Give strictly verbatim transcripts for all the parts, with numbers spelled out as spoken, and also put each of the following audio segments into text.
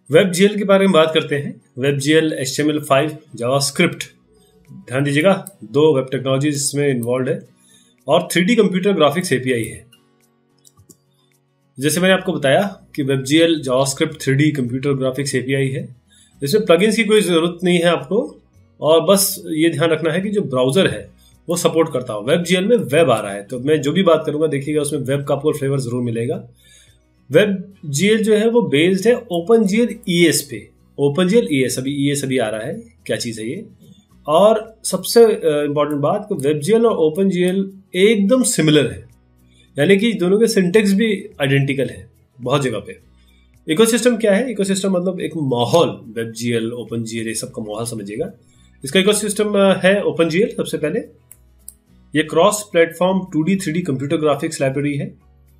WebGL के बारे में बात करते हैं। WebGL, H T M L five, JavaScript, ध्यान दीजिएगा, दो वेब टेक्नोलॉजीज इसमें इन्वॉल्व है और three D computer graphics API है। जैसे मैंने आपको बताया कि WebGL JavaScript three D computer graphics API है। इसमें प्लगइन्स की कोई ज़रूरत नहीं है आपको, और बस ये ध्यान रखना है कि जो ब्राउज़र है वो सपोर्ट करता हो। WebGL में वेब आ रहा है, तो मैं जो भी बात करूँगा देखिएगा उसमें वेब का आपको फ्लेवर ज़रूर मिलेगा। WebGL जो है वो बेस्ड है OpenGL ई एस पे। OpenGL ई एस, अभी ई एस अभी आ रहा है, क्या चीज़ है ये। और सबसे इंपॉर्टेंट बात कि WebGL और OpenGL एकदम सिमिलर है, यानी कि दोनों के सिंटेक्स भी आइडेंटिकल है बहुत जगह पे। इकोसिस्टम क्या है? इकोसिस्टम मतलब एक माहौल, WebGL, OpenGL, ये सब का माहौल समझिएगा। इसका इकोसिस्टम है OpenGL। सबसे पहले ये cross platform two D three D computer graphics library है।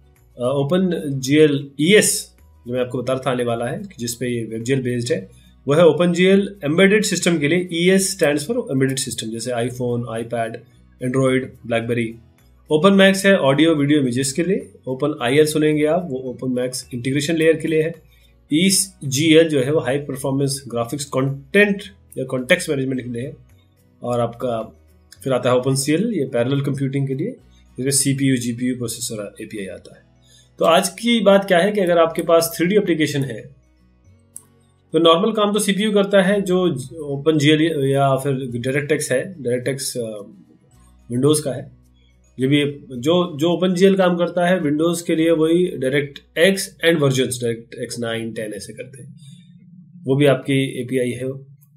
OpenGL ई एस जो मैं आपको बता रहा था आने वाला है, जिसपे ये WebGL बेस्ड है, वो है OpenGL एम्बेडेड सिस्टम के लिए। E S stands for embedded system, जैसे iPhone, iPad, Android, BlackBerry. OpenMax है ऑडियो वीडियो इमेजेस के लिए। OpenIL सुनेंगे आप, वो OpenMax इंटीग्रेशन लेयर के लिए है। ई जी एल जो है वो हाई परफॉर्मेंस ग्राफिक्स कंटेंट या कॉन्टेक्स्ट मैनेजमेंट के लिए है। और आपका फिर आता है OpenCL, ये पैरेलल कंप्यूटिंग के लिए, जिसमें सीपीयू, जीपीयू, प्रोसेसर एपीआई आता है। तो आज की बात क्या है कि अगर आपके पास थ्री डी एप्लीकेशन है तो नॉर्मल काम तो सीपीयू करता है, जो OpenGL या फिर डायरेक्टएक्स है, डायरेक्टएक्स विंडोज़ का है। ये भी जो जो OpenGL काम करता है विंडोज़ के लिए, वही DirectX and versions, DirectX nine, ten ऐसे करते हैं, वो भी आपकी एपीआई है।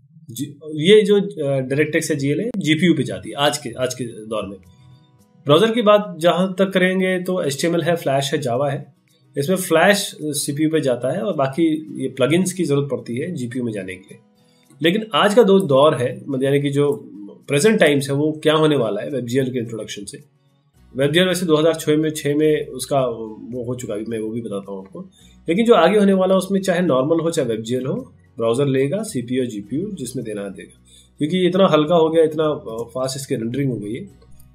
ये जो डायरेक्टएक्स है जीएल है, जीपीयू पे जाती है आज के आज के दौर में। ब्राउज़र की बात जहाँ तक करेंगे तो एच टी एम एल है, फ्लैश है, जावा है। इसमें फ्लैश सीपीयू पे जाता है और बाकी ये प्लगइन्स की ज़रूरत पड़ती है जीपीयू में जाने के लिए। लेकिन आज का दो दौर है, मतलब यानी कि जो प्रेजेंट टाइम्स है, वो क्या होने वाला है WebGL के इंट्रोडक्शन से। WebGL वैसे दो हज़ार छह में छह में उसका वो हो चुका है, मैं वो भी बताता हूँ आपको। लेकिन जो आगे होने वाला है उसमें चाहे नॉर्मल हो चाहे WebGL हो, ब्राउज़र लेगा सीपीयू जीपीयू जिसमें देना देगा, क्योंकि इतना हल्का हो गया, इतना फास्ट इसकी रेंडरिंग हो गई है।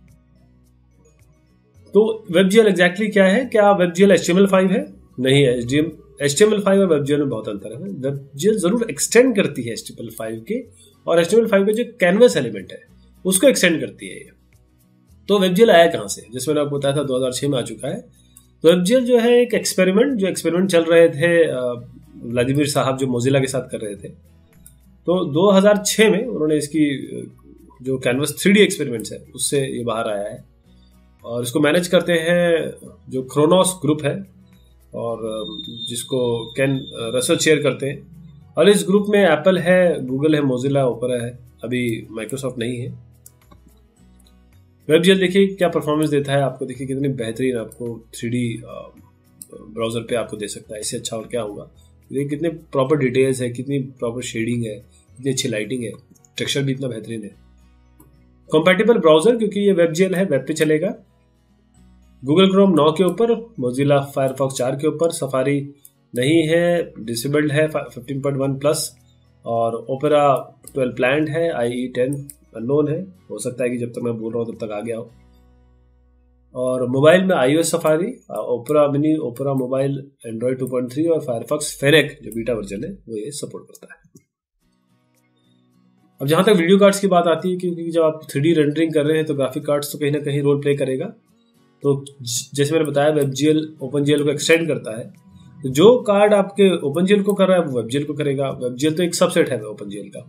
तो WebGL एग्जैक्टली क्या है? क्या WebGL H T M L five है? नहीं है। H T M L five और WebGL में बहुत अंतर है। WebGL जरूर एक्सटेंड करती है H T M L five के, और H T M L five का जो कैनवस एलिमेंट है उसको एक्सटेंड करती है। तो WebGL आया कहाँ से? जैसे मैंने आपको बताया था दो हज़ार छह में आ चुका है। तो WebGL जो है एक एक्सपेरिमेंट, जो एक्सपेरिमेंट चल रहे थे व्लादिमीर साहब जो मोजिला के साथ कर रहे थे। तो दो हज़ार छह में उन्होंने इसकी जो कैनवस थ्री डी एक्सपेरिमेंट्स है उससे ये बाहर आया है, और इसको मैनेज करते हैं जो क्रोनोस ग्रुप है, और जिसको कैन रसल चेयर करते हैं। और इस ग्रुप में एप्पल है, गूगल है, मोजिला, ओपेरा है, अभी माइक्रोसॉफ्ट नहीं है। WebGL देखिए क्या परफॉर्मेंस देता है आपको, देखिए कितनी बेहतरीन आपको थ्री डी ब्राउज़र पे आपको दे सकता है, इससे अच्छा और क्या होगा। देखिए कितने प्रॉपर डिटेल्स है, कितनी प्रॉपर शेडिंग है, कितनी अच्छी लाइटिंग है, टेक्सचर भी इतना बेहतरीन है। कंपैटिबल ब्राउज़र, क्योंकि ये WebGL है, वेब पे चलेगा। गूगल क्रोम नौ के ऊपर, मोजिला फायरफॉक्स चार के ऊपर, सफारी नहीं है, डिसेबल्ड है फिफ्टीन पॉइंट वन प्लस, और ओपेरा ट्वेल्व प्लान्ड है, आई ई टेन अननोन है, हो सकता है कि जब तक मैं बोल रहा हूँ तब तक आ गया हो। और मोबाइल में iOS Safari, Opera Mini, Opera mobile, Android two point three और फायरफॉक्स फेनेक जो बीटा वर्जन है वो ये सपोर्ट करता है। अब जहाँ तक वीडियो कार्ड्स की बात आती है, क्योंकि जब आप थ्री डी रेंडरिंग कर रहे हैं तो ग्राफिक कार्ड्स तो कहीं ना कहीं रोल प्ले करेगा। तो जैसे मैंने बताया WebGL OpenGL को एक्सटेंड करता है, तो जो कार्ड आपके OpenGL को कर रहा है वो WebGL को करेगा। WebGL तो एक सबसेट है OpenGL का,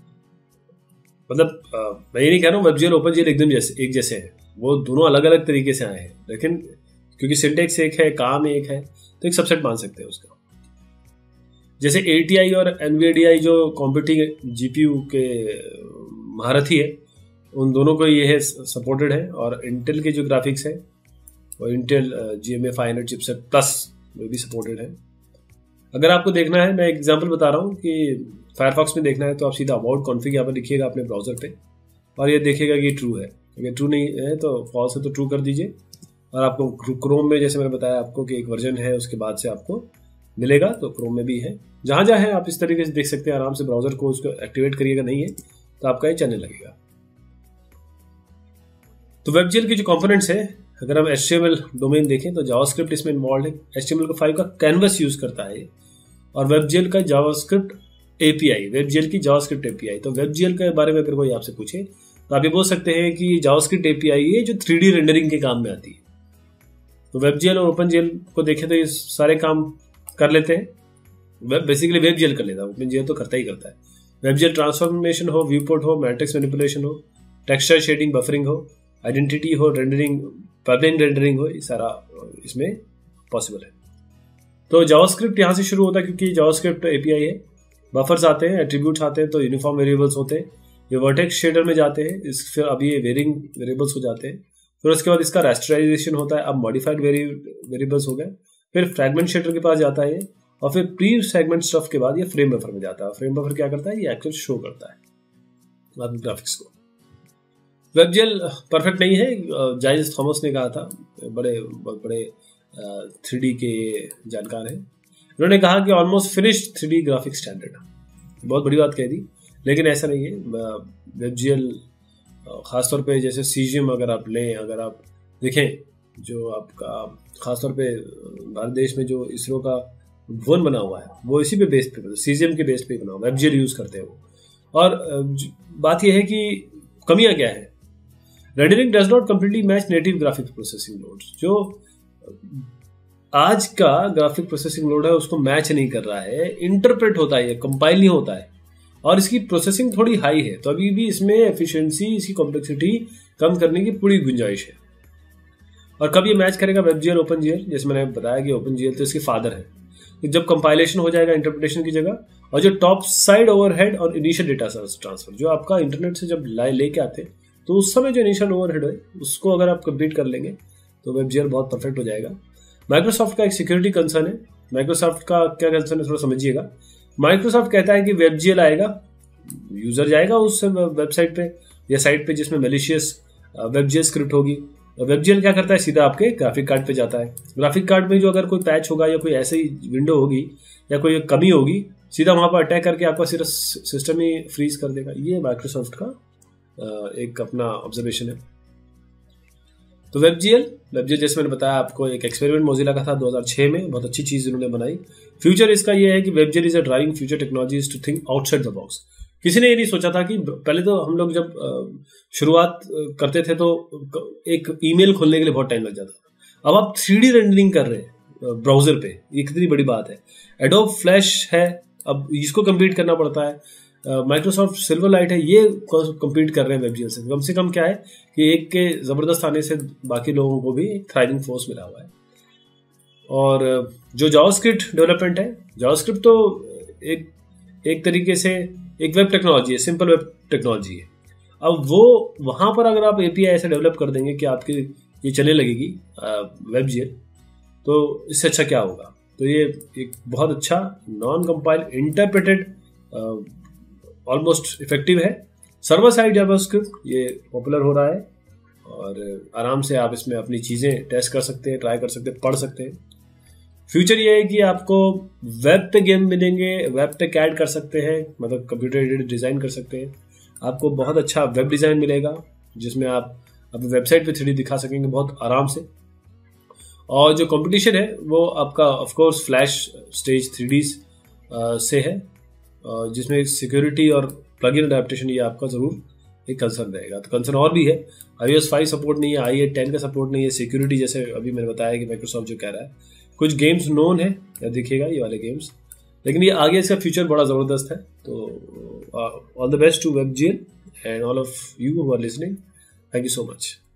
मतलब आ, मैं ये नहीं कह रहा हूँ WebGL OpenGL एकदम जैसे एक जैसे हैं, वो दोनों अलग अलग तरीके से आए हैं, लेकिन क्योंकि सिंटेक्स एक है, काम एक है, तो एक सबसेट मान सकते हैं उसका। जैसे ए टी आई और एन वी डी आई जो कॉम्पिटिंग जीपीयू के महारथी है, उन दोनों को ये है सपोर्टेड है। और इंटेल के जो ग्राफिक्स है वो Intel G M A five hundred chipset plus वो भी सपोर्टेड है। अगर आपको देखना है, मैं एक एग्जांपल बता रहा हूँ कि फायरफॉक्स में देखना है तो आप सीधा अबाउट कॉन्फ़िग यहाँ पर लिखिएगा अपने ब्राउज़र पे, और ये देखिएगा कि ट्रू है। अगर ट्रू नहीं है तो फॉल्स है तो ट्रू कर दीजिए। और आपको क्रोम में जैसे मैंने बताया आपको कि एक वर्जन है, उसके बाद से आपको मिलेगा, तो क्रोम में भी है। जहाँ जहाँ है आप इस तरीके से देख सकते हैं आराम से ब्राउज़र को, उसको एक्टिवेट करिएगा, नहीं है तो आपका ये चलने लगेगा। तो WebGL की जो कंपोनेंट्स है, अगर हम H T M L domain देखें तो जावास्क्रिप्ट इसमें इन्वॉल्व है। H T M L five का कैनवस यूज़ करता है, और WebGL का जावास्क्रिप्ट एपीआई, WebGL की जावास्क्रिप्ट एपीआई। तो WebGL के बारे में अगर कोई आपसे पूछे तो आप ये बोल सकते हैं कि जावास्क्रिप्ट एपीआई है जो थ्री डी रेंडरिंग के काम में आती है। तो WebGL और OpenGL को देखें तो ये सारे काम कर लेते हैं, वेब बेसिकली WebGL कर लेता है, OpenGL तो करता ही करता है। WebGL ट्रांसफॉर्मेशन हो, व्यूपोर्ट हो, मैट्रिक्स मैनिपुलेशन हो, टेक्सचर शेडिंग, बफरिंग हो, आइडेंटिटी हो, रेंडरिंग, पब्लिक रेंडरिंग हो, ये सारा इसमें पॉसिबल है। तो जावास्क्रिप्ट यहाँ से शुरू होता है क्योंकि जावास्क्रिप्ट एपीआई है। बफर्स आते हैं, एट्रीब्यूट्स आते हैं, तो यूनिफॉर्म वेरिएबल्स होते हैं, ये वर्टेक्स शेडर में जाते हैं, इस फिर अब ये वेरिंग वेरिएबल्स हो जाते हैं। फिर उसके बाद इसका रेस्टराइजेशन होता है, अब मॉडिफाइड वेरिएबल्स हो गए। फिर फ्रैगमेंट शेडर के पास जाता है ये, और फिर प्री सेगमेंट स्टफ के बाद ये फ्रेम बफर में जाता है। फ्रेम बफर क्या करता है, ये एक्चुअल शो करता है आपके ग्राफिक्स को। WebGL परफेक्ट नहीं है, जाइस थॉमस ने कहा था, बड़े बहुत बड़े थ्री डी के जानकार हैं। उन्होंने कहा कि almost finished three D graphic standard, बहुत बड़ी बात कह दी, लेकिन ऐसा नहीं है। WebGL खासतौर पे जैसे सीजियम अगर आप लें, अगर आप देखें जो आपका खासतौर पे भारत देश में जो इसरो का भुवन बना हुआ है वो इसी पे बेस पे, सीजियम के बेस पे बना हुआ है, WebGL यूज करते हैं वो। और बात यह है कि कमियां क्या है, rendering does not completely match native graphics processing loads. जो आज का ग्राफिक प्रोसेसिंग लोड है उसको मैच नहीं कर रहा है, इंटरप्रेट होता है, कंपाइल नहीं होता है, और इसकी प्रोसेसिंग थोड़ी हाई है। तो अभी भी इसमें एफिशिएंसी, इसकी कॉम्प्लेक्सिटी कम करने की पूरी गुंजाइश है। और कब ये मैच करेगा WebGL OpenGL, जैसे मैंने बताया कि OpenGL तो इसके फादर है। जब कंपाइलेशन हो जाएगा इंटरप्रिटेशन की जगह, और जो टॉप साइड ओवरहेड और इनिशियल डेटा ट्रांसफर जो आपका इंटरनेट से जब लेके आते हैं तो उस समय जो इनिशियल ओवरहेड है उसको अगर आप कंप्लीट कर लेंगे तो WebGL बहुत परफेक्ट हो जाएगा। माइक्रोसॉफ्ट का एक सिक्योरिटी कंसर्न है। माइक्रोसॉफ्ट का क्या कंसर्न है थोड़ा समझिएगा। माइक्रोसॉफ्ट कहता है कि WebGL आएगा, यूजर जाएगा उस वेबसाइट पे या साइट पे जिसमें मैलिशियस WebGL स्क्रिप्ट होगी। WebGL क्या करता है, सीधा आपके ग्राफिक कार्ड पे जाता है। ग्राफिक कार्ड में जो अगर कोई पैच होगा या कोई ऐसी विंडो होगी या कोई कमी होगी, सीधा वहां पर अटैक करके आपका सिर्फ सिस्टम ही फ्रीज कर देगा। ये माइक्रोसॉफ्ट का एक अपना ऑब्जर्वेशन है। तो WebGL WebGL जैसे मैंने बताया आपको, एक एक्सपेरिमेंट मोजिला का था दो हज़ार छह में, बहुत अच्छी चीज इन्होंने बनाई। फ्यूचर इसका ये है कि WebGL is a driving future technologies to think outside the box. किसी ने ये नहीं सोचा था कि पहले तो हम लोग जब शुरुआत करते थे तो एक ईमेल खोलने के लिए बहुत टाइम लग जाता। अब आप थ्री डी रेंडरिंग कर रहे हैं ब्राउजर पे, ये कितनी बड़ी बात है। एडोब फ्लैश है, अब इसको कंप्लीट करना पड़ता है। माइक्रोसॉफ्ट सिल्वर लाइट है, ये कंप्लीट कर रहे हैं WebGL से। कम से कम क्या है कि एक के जबरदस्त आने से बाकी लोगों को भी एक थ्राइविंग फोर्स मिला हुआ है। और जो जावास्क्रिप्ट डेवलपमेंट है, जावास्क्रिप्ट तो एक एक तरीके से एक वेब टेक्नोलॉजी है, सिंपल वेब टेक्नोलॉजी है। अब वो वहां पर अगर आप एपीआई ऐसे डेवलप कर देंगे कि आपकी ये चलने लगेगी WebGL, तो इससे अच्छा क्या होगा। तो ये एक बहुत अच्छा non compile interpreted almost effective है। सर्वर साइड जावास्क्रिप्ट ये पॉपुलर हो रहा है और आराम से आप इसमें अपनी चीज़ें टेस्ट कर सकते हैं, ट्राई कर सकते हैं, पढ़ सकते हैं। फ्यूचर ये है कि आपको वेब पे गेम मिलेंगे, वेब पे कैड कर सकते हैं, मतलब कंप्यूटर एडेड डिज़ाइन कर सकते हैं। आपको बहुत अच्छा वेब डिज़ाइन मिलेगा जिसमें आप अपनी वेबसाइट पे थ्री डी दिखा सकेंगे बहुत आराम से। और जो कंपटीशन है वो आपका of course Flash Stage three D से है, जिसमें सिक्योरिटी और प्लग इन अडेप्टेशन ये आपका ज़रूर एक कंसर्न रहेगा। तो कंसर्न और भी है, I O S five support नहीं है, आई ए टेन का सपोर्ट नहीं है, सिक्योरिटी जैसे अभी मैंने बताया कि माइक्रोसॉफ्ट जो कह रहा है। कुछ गेम्स नोन है, या दिखेगा ये वाले गेम्स, लेकिन ये आगे इसका फ्यूचर बड़ा ज़बरदस्त है। तो all the best to WebGL and all of you who are listening, thank you so much.